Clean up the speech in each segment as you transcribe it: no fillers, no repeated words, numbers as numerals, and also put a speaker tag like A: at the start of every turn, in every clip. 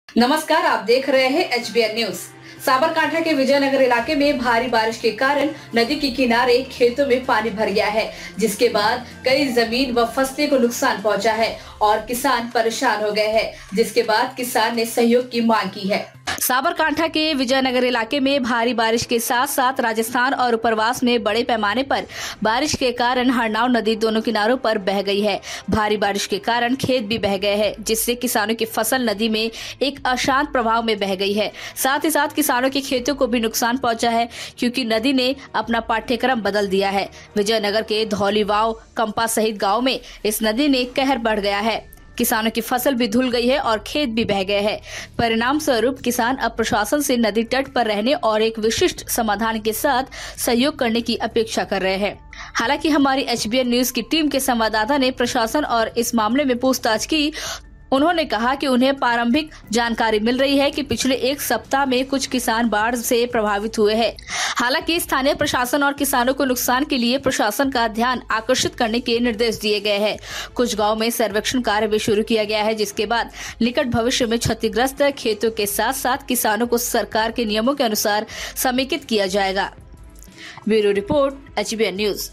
A: नमस्कार, आप देख रहे हैं HBN न्यूज। साबरकांठा के विजयनगर इलाके में भारी बारिश के कारण नदी के किनारे खेतों में पानी भर गया है, जिसके बाद कई जमीन व फसलें को नुकसान पहुंचा है और किसान परेशान हो गए हैं, जिसके बाद किसान ने सहयोग की मांग की है। साबरकांठा के विजयनगर इलाके में भारी बारिश के साथ साथ राजस्थान और उपरवास में बड़े पैमाने पर बारिश के कारण हरनाव नदी दोनों किनारों पर बह गई है। भारी बारिश के कारण खेत भी बह गए हैं, जिससे किसानों की फसल नदी में एक अशांत प्रभाव में बह गई है। साथ ही साथ किसानों के खेतों को भी नुकसान पहुंचा है, क्योंकि नदी ने अपना पाठ्यक्रम बदल दिया है। विजयनगर के धौलीवाव, कंपा सहित गाँव में इस नदी ने कहर बढ़ गया है। किसानों की फसल भी धुल गई है और खेत भी बह गए हैं। परिणाम स्वरूप किसान अब प्रशासन से नदी तट पर रहने और एक विशिष्ट समाधान के साथ सहयोग करने की अपेक्षा कर रहे हैं। हालांकि हमारी HBN न्यूज की टीम के संवाददाता ने प्रशासन और इस मामले में पूछताछ की। उन्होंने कहा कि उन्हें प्रारंभिक जानकारी मिल रही है कि पिछले एक सप्ताह में कुछ किसान बाढ़ से प्रभावित हुए हैं। हालांकि स्थानीय प्रशासन और किसानों को नुकसान के लिए प्रशासन का ध्यान आकर्षित करने के निर्देश दिए गए हैं। कुछ गांव में सर्वेक्षण कार्य भी शुरू किया गया है, जिसके बाद निकट भविष्य में क्षतिग्रस्त खेतों के साथ साथ किसानों को सरकार के नियमों के अनुसार समेकित किया जाएगा। Bureau report, HBN news.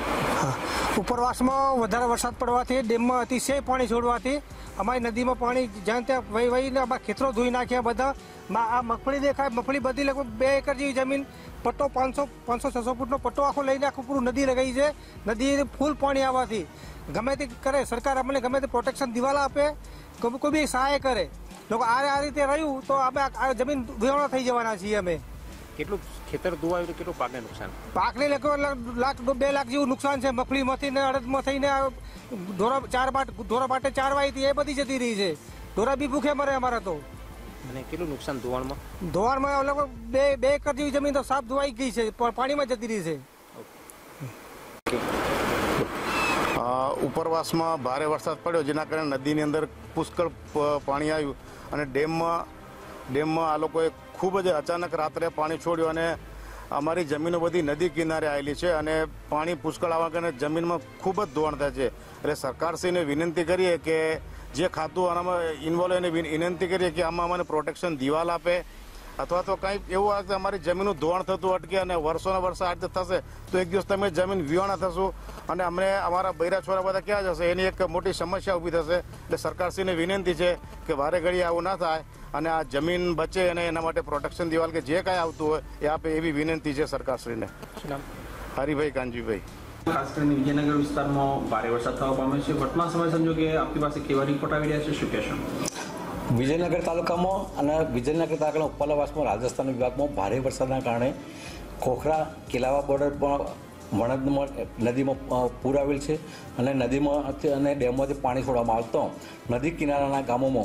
B: उपरवास में વધારે વરસાદ પડવાથી ડેમમાં અતિશય પાણી છોડવાથી અમારી નદીમાં પાણી જ્યાં ત્યાં વહીને અમારા ખેતરો ધોઈ નાખ્યા બધા। આ મગફળી દેખાય, મગફળી બધી લગભગ 2 એકર જેવી જમીન, પટ્ટો 500-600 ફૂટનો પટ્ટો આખો લઈને આખું પૂરું નદી લગાવી છે। નદી ફૂલ પાણી આવવાથી ગમે તે કરે સરકાર અમને ગમે તે પ્રોટેક્શન દિવાલા આપે, કોઈ બી સહાય કરે। લોકો આ રીતે રહ્યું તો અમે આ જમીન ધોવાણા થઈ જવાના છીએ અમે।
C: કેટલું ખેતર ધોવાયું તો કેટલું પાકને નુકસાન?
B: પાકને લાખ 2 લાખ જેવું નુકસાન છે। મગફળીમાંથી ને અડદમાં થઈને ઢોરા માટે ચારવાઈ હતી એ બધી જતી રહી છે। ઢોરા બી ભૂખે મરે અમારા તો।
C: અને કેટલું નુકસાન ધોવાણમાં?
B: ધોવાણમાં લગભગ 2 એકર જેવી જમીન તો સાફ ધોવાઈ ગઈ છે, પાણીમાં જતી રહી છે।
D: ઉપરવાસમાં ભારે વરસાદ પડ્યો, જેના કારણે નદીની અંદર પુષ્કળ પાણી આવ્યું અને ડેમમાં આ લોકોએ ખૂબ જ અચાનક રાત્રે પાણી છોડ્યું અને અમારી જમીનો બધી નદી કિનારે આવેલી છે અને પાણી પુષ્કળ આવવા કારણે જમીનમાં ખૂબ જ ધોવાણ થાય છે। એટલે સરકારશ્રીને વિનંતી કરીએ કે જે ખાતું આનામાં ઇન્વોલ્વ એને વિનંતી કરીએ કે આમાં અમને પ્રોટેક્શન દિવાલ આપે, અથવા તો કંઈ એવું આવે કે અમારી જમીનનું ધોવાણ થતું અટકે અને વર્ષોના વર્ષ આ રીતે થશે તો એક દિવસ તમે જમીન વિહોણા થશું અને અમને અમારા બૈરા છોરા બધા ક્યાં જશે, એની એક મોટી સમસ્યા ઊભી થશે। એટલે સરકારશ્રીને વિનંતી છે કે વારે ઘડી આવું ના થાય અને આ જમીન બચે અને એના માટે પ્રોટેક્શન દિવાલ કે જે કાંઈ આવતું હોય એ આપે, એવી વિનંતી છે સરકારશ્રીને। હરિભાઈ કાનજીભાઈ।
E: ખાસ કરીને વિજયનગર વિસ્તારમાં ભારે વરસાદ થવા પામ્યો છે। વર્તમાન સમય સમજો કે આપણી પાસે કેવા રિપોર્ટ આવી રહ્યા છે, શું કહેશો?
F: વિજયનગર તાલુકામાં અને વિજયનગર તાલુકાના ઉપરવાસમાં રાજસ્થાન વિભાગમાં ભારે વરસાદના કારણે ખોખરા કેલાવા બોર્ડર પર વણદમાં નદીમાં પૂર આવેલ છે અને નદીમાં અને ડેમમાંથી પાણી છોડવામાં આવતો નદી કિનારાના ગામોમાં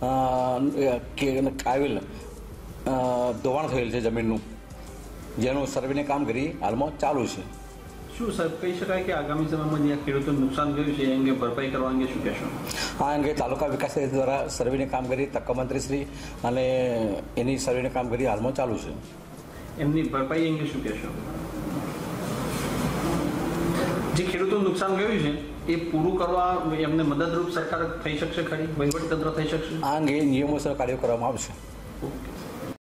F: આવેલ ધોવાણ થયેલ છે જમીનનું, જેનું સર્વેની કામગીરી હાલમાં ચાલુ છે।
E: શું સાહેબ કહી શકાય કે આગામી સમયમાં જ્યાં ખેડૂતોને નુકસાન થયું છે એ અંગે ભરપાઈ કરવા અંગે શું કહેશો?
F: આ અંગે તાલુકા વિકાસ દ્વારા સર્વેની કામગીરી તકમંત્રીશ્રી અને એની સર્વેની કામગીરી હાલમાં ચાલુ છે।
E: એમની ભરપાઈ અંગે શું કહેશો? જે ખેડૂતોનું નુકસાન ગયું છે એ પૂરું કરવા એમને મદદરૂપ સરકાર થઈ શકશે ખરી? વહીવટી તંત્ર થઈ શકશે?
F: આ અંગે નિયમોસર કાર્ય કરવામાં આવશે।
E: ઓકે।